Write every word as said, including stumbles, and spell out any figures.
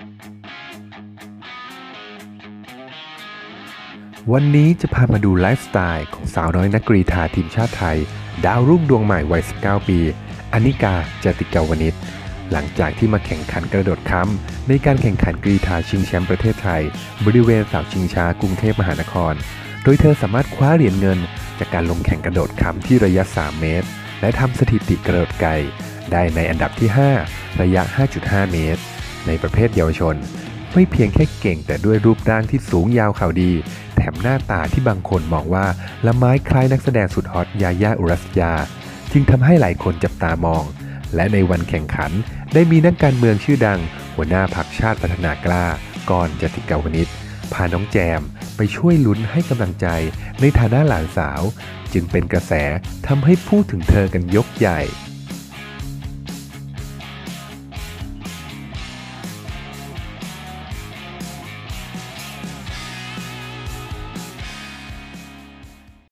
วันนี้จะพามาดูไลฟ์สไตล์ของสาวน้อยนักกรีฑาทีมชาติไทยดาวรุ่งดวงใหม่วัย สิบเก้า ปีอนิกา จติกาวนิชหลังจากที่มาแข่งขันกระโดดค้ำในการแข่งขันกรีฑาชิงแชมป์ประเทศไทยบริเวณเสาชิงช้ากรุงเทพมหานครโดยเธอสามารถคว้าเหรียญเงินจากการลงแข่งกระโดดค้ำที่ระยะสามเมตรและทำสถิติกระโดดไกลได้ในอันดับที่ห้าระยะ ห้าจุดห้า เมตรในประเภทเยาวชนไม่เพียงแค่เก่งแต่ด้วยรูปร่างที่สูงยาวเข่าดีแถมหน้าตาที่บางคนมองว่าละไม้คล้ายนักแสดงสุดฮอตยาย่าอุรัสยาจึงทำให้หลายคนจับตามองและในวันแข่งขันได้มีนักการเมืองชื่อดังหัวหน้าพรรคชาติพัฒนากล้ากร จติกาวนิชพาน้องแจมไปช่วยลุ้นให้กำลังใจในฐานะหลานสาวจึงเป็นกระแสทำให้พูดถึงเธอกันยกใหญ่